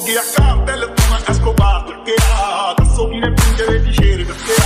ਗਿਆ ਕਾਤਲ ਤੂੰ ਐਸਕੋਬਾਰ ਚੱਕਿਆ ਦੱਸੋ ਕਿਨੇ ਪਿੰਜਰੇ ਦੀ ਸ਼ੇਰ ਰੱਖਿਆ